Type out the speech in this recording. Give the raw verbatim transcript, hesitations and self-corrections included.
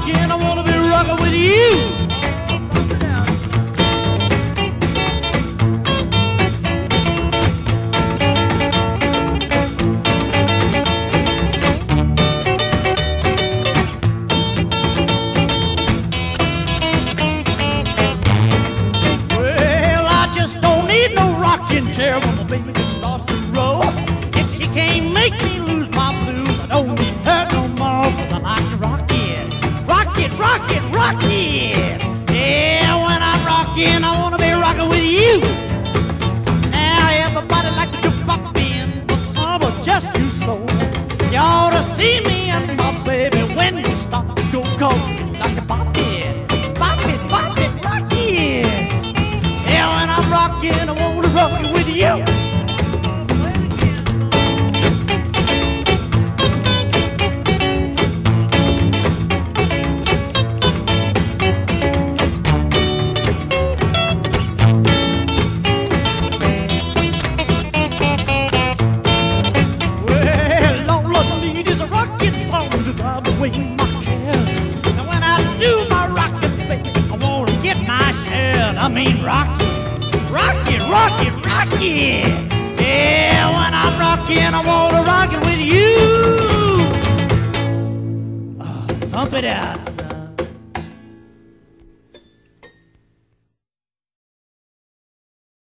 rocking, I wanna be rocking with you. Well, I just don't need no rocking chair when my baby starts to roll. If she can't make me lose my blues, I don't need her no more, 'cause I like to rock it, rock it, rock it, rock it. Yeah, when I'm rocking, I wanna be rocking with you. Now everybody like to jump up in, but some are just too slow. You ought to see me and my baby when we stop to go cold. Like to pop it, pop it, pop it, rock it. Yeah, when I'm rocking, I wanna rock it with you. Away my cares. And when I do my rockin', baby, I wanna get my share. I mean, rock it, rock it, rock it, rock it. Yeah, when I'm rockin', I wanna rock it with you. Uh, thump it out.